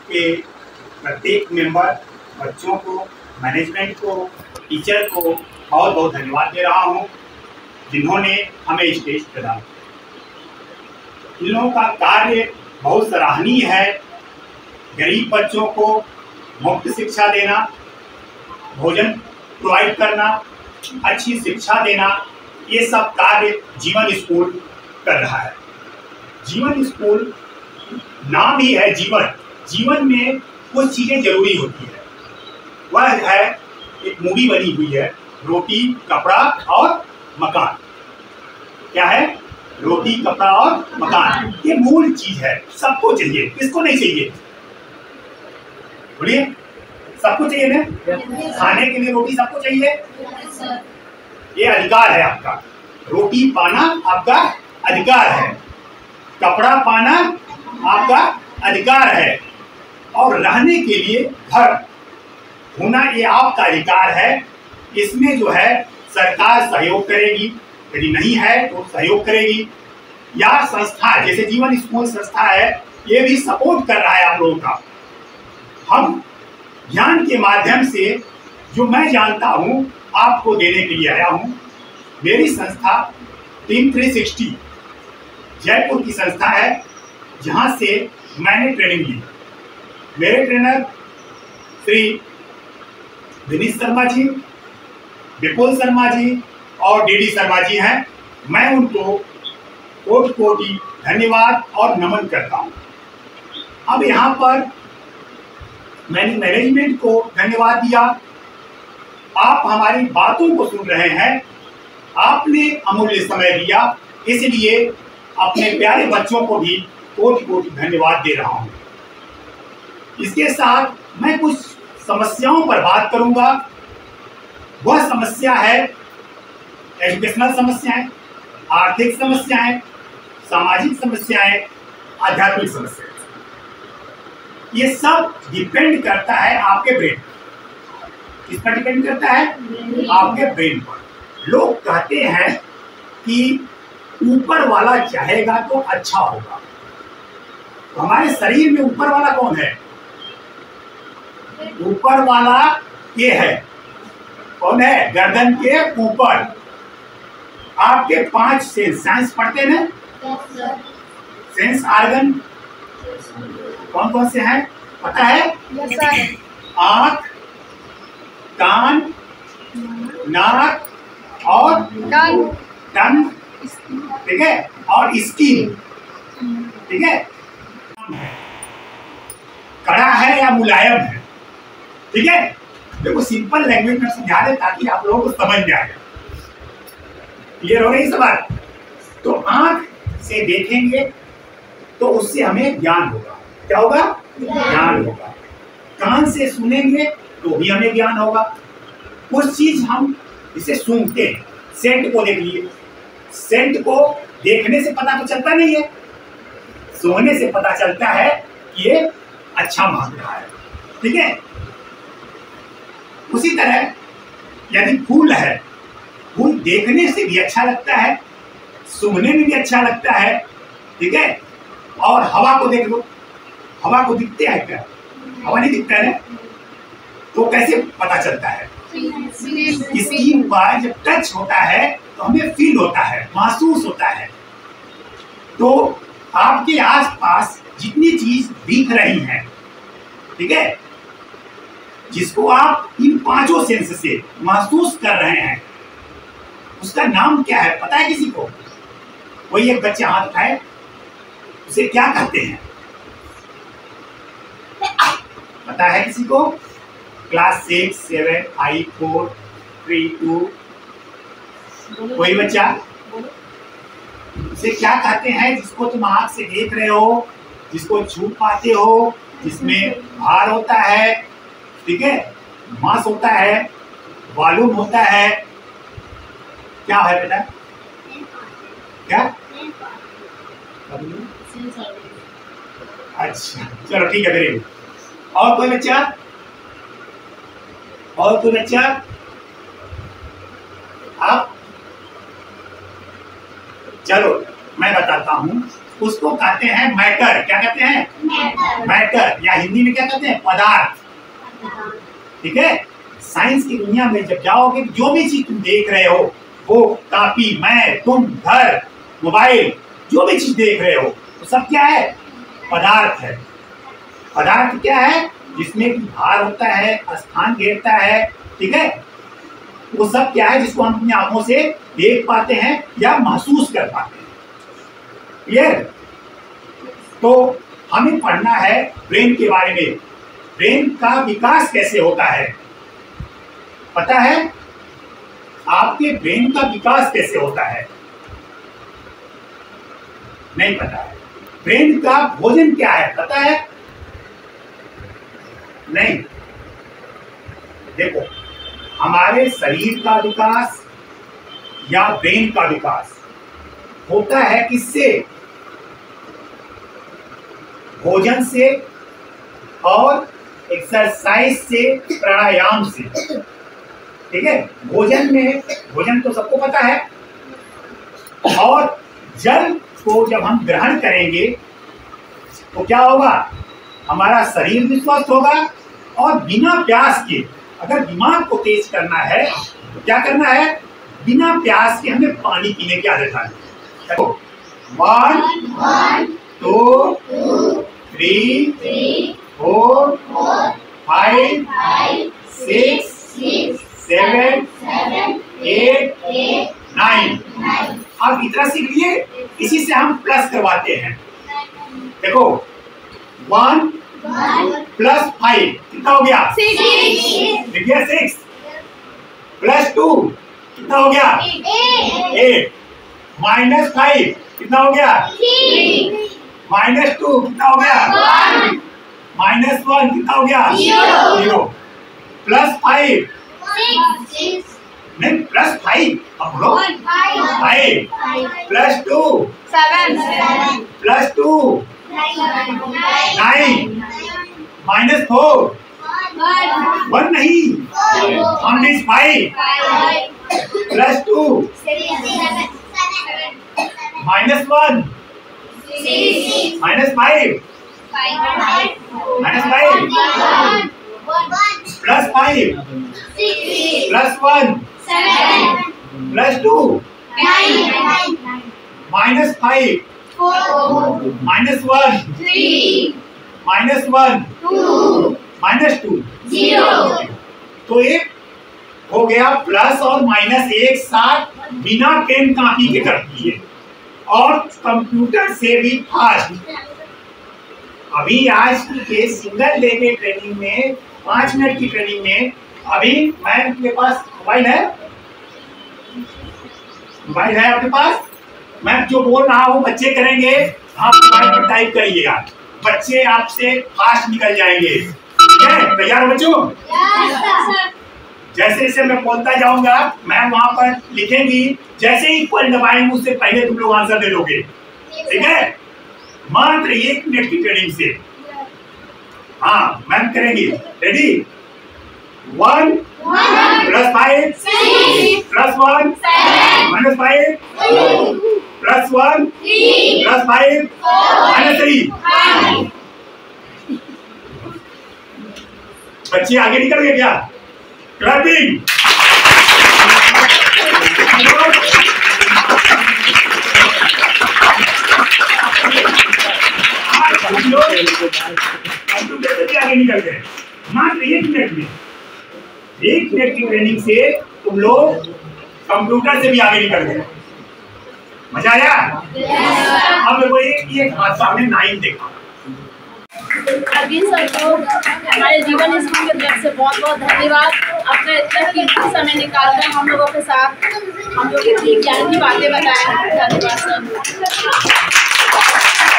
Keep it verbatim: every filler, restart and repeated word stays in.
के प्रत्येक मेंबर, बच्चों को, मैनेजमेंट को, टीचर को बहुत बहुत धन्यवाद दे रहा हूँ जिन्होंने हमें स्टेज प्रदान किया। इन लोगों का कार्य बहुत सराहनीय है। गरीब बच्चों को मुफ्त शिक्षा देना, भोजन प्रोवाइड करना, अच्छी शिक्षा देना, ये सब कार्य जीवन स्कूल कर रहा है। जीवन स्कूल नाम ही है जीवन। जीवन में कुछ चीजें जरूरी होती है, वह है एक मूवी बनी हुई है, रोटी कपड़ा और मकान। क्या है? रोटी कपड़ा और मकान। ये मूल चीज है, सबको चाहिए। किसको नहीं चाहिए? बोलिए, सबको चाहिए ना? खाने के लिए रोटी सबको चाहिए। ये अधिकार है आपका। रोटी पाना आपका अधिकार है, कपड़ा पाना आपका अधिकार है, और रहने के लिए घर होना ये आपका अधिकार है। इसमें जो है सरकार सहयोग करेगी, यदि नहीं है तो सहयोग करेगी, या संस्था जैसे जीवन स्कूल संस्था है, ये भी सपोर्ट कर रहा है आप लोगों का। हम ज्ञान के माध्यम से जो मैं जानता हूं आपको देने के लिए आया हूं। मेरी संस्था टीम थ्री सिक्सटी जयपुर की संस्था है, जहां से मैंने ट्रेनिंग ली। मेरे ट्रेनर श्री दिनेश शर्मा जी, विपुल शर्मा जी और डी डी शर्मा जी हैं। मैं उनको कोटि कोटि धन्यवाद और नमन करता हूं। अब यहाँ पर मैंने मैनेजमेंट को धन्यवाद दिया। आप हमारी बातों को सुन रहे हैं, आपने अमूल्य समय दिया, इसलिए अपने प्यारे बच्चों को भी कोटि कोटि धन्यवाद दे रहा हूं। इसके साथ मैं कुछ समस्याओं पर बात करूंगा। वह समस्या है एजुकेशनल समस्याएं, आर्थिक समस्याएं, सामाजिक समस्याएं, आध्यात्मिक समस्याएं। ये सब डिपेंड करता है आपके ब्रेन। किस पर डिपेंड करता है? आपके ब्रेन पर। लोग कहते हैं कि ऊपर वाला चाहेगा तो अच्छा होगा। तो हमारे शरीर में ऊपर वाला कौन है? ऊपर वाला ये है। कौन है? गर्दन के ऊपर। आपके पांच सेंस, साइंस पढ़ते हैं, सेंस आर्गन कौन कौन से हैं पता है? आंख, कान, नाक और टंग, ठीक है, और स्किन, ठीक है। कड़ा है या मुलायम है, ठीक है। देखो सिंपल लैंग्वेज में समझा दे ताकि आप लोगों को समझ में आ जाए। क्लियर हो रही है बात? तो आंख से देखेंगे तो उससे हमें ज्ञान होगा। क्या होगा? ज्ञान होगा। कान से सुनेंगे तो भी हमें ज्ञान होगा। कुछ चीज हम इसे सूंघते हैं, सेंट को देख लिए, सेंट को देखने से पता तो चलता नहीं है, सूंघने से पता चलता है कि ये अच्छा महक रहा है, ठीक है। उसी तरह यदि फूल है, फूल देखने से भी अच्छा लगता है, सूंघने में भी अच्छा लगता है, ठीक है। और हवा को देख लो, हवा को दिखते है क्या? हवा नहीं दिखता है, तो कैसे पता चलता है? स्किन पर जब टच होता है तो हमें फील होता है, महसूस होता है। तो आपके आसपास जितनी चीज दिख रही हैं, ठीक है, जिसको आप इन पांचों सेंस से महसूस कर रहे हैं, उसका नाम क्या है पता है किसी को? वही एक बच्चा हाथ उठाए, उसे क्या कहते हैं पता है किसी को? Class six seven five four three two, कोई बच्चा? उसे क्या कहते हैं जिसको तुम आंख से देख रहे हो, जिसको छू पाते हो, जिसमें भार होता है, ठीक है, मांस होता है, वॉल्यूम होता है, क्या है बेटा? क्या? अच्छा चलो ठीक है, वेरी गुड। और कोई बच्चा? और कोई बच्चा? आप? चलो मैं बताता हूं। उसको कहते हैं मैटर। क्या कहते हैं? मैटर। या हिंदी में क्या कहते हैं? पदार्थ। ठीक है। साइंस की दुनिया में जब जाओगे, जो भी चीज तुम देख रहे हो, वो कापी, मैं, तुम, घर, मोबाइल, जो भी चीज देख रहे हो, तो सब क्या है? पदार्थ है। पदार्थ क्या है? जिसमें कि भार होता है, स्थान घेरता है। ठीक है। वो सब क्या है? जिसको हम अपनी आंखों से देख पाते हैं या महसूस कर पाते हैं। क्लियर? तो हमें पढ़ना है ब्रेन के बारे में। ब्रेन का विकास कैसे होता है? पता है? आपके ब्रेन का विकास कैसे होता है? नहीं पता है। ब्रेन का भोजन क्या है? पता है? नहीं। देखो, हमारे शरीर का विकास या ब्रेन का विकास होता है किससे? भोजन से और एक्सरसाइज से, प्राणायाम से। ठीक है। भोजन में, भोजन तो सबको पता है। और जल को जब हम ग्रहण करेंगे तो क्या होगा? हमारा शरीर भी स्वस्थ होगा। और बिना प्यास के, अगर दिमाग को तेज करना है तो क्या करना है? बिना प्यास के हमें पानी पीने की आदत है। देखो, one, two, three, four, five, six, seven, eight, nine. आप इतना सीख लिए। इसी से हम प्लस करवाते हैं। देखो, वन प्लस फाइव कितना हो गया? देखिए, सिक्स प्लस टू कितना हो गया? एट। माइनस फाइव कितना हो गया? माइनस टू कितना हो गया? माइनस वन कितना हो गया? जीरो। प्लस फाइव, नहीं, प्लस फाइव। अब बोलो, five plus two, seven plus two, nine, minus four, one नहीं, हमने five plus two, minus one, minus five, minus five, plus five, plus one, plus two, minus five, minus one, minus one, minus two, zero. तो एक हो गया plus और minus एक साथ बिना पेन कॉपी के करती है और कंप्यूटर से भी फास्ट। अभी आज के सिंगल डे के ट्रेनिंग में, पांच मिनट की ट्रेनिंग में, अभी मैम के पास मोबाइल है, मोबाइल है आपके पास। मैं जो बोल रहा हूँ बच्चे करेंगे, आप मोबाइल पर टाइप करिएगा, बच्चे आपसे फास्ट निकल जाएंगे। ठीक है? तैयार हो बच्चों? जैसे जैसे मैं बोलता जाऊंगा, मैं वहां पर लिखेंगी, जैसे ही इक्वल दबाएंगे उससे पहले तुम लोग आंसर दे दोगे। ठीक है? मात्र एक मिनट की ट्रेनिंग से। हाँ, मैम करेंगी। Ready? One plus five plus one minus five plus one plus five minus three. बच्चे आगे निकल गए क्या? क्लैपिंग। आगे निकल गए मात्र एक मिनट में। एक मिनट की ट्रेनिंग से तुम लोग कंप्यूटर से भी आगे निकल गए। मजा आया? अब मेरे को एक एक हादसा में नाइन देखा। अभी सबको हमारे जीवन स्कूल की तरफ से बहुत बहुत धन्यवाद। अपना इतना कीमती समय निकालकर हम लोगों के साथ हम लोग इतनी ज्ञान की बातें बताएं। धन्यवाद सर।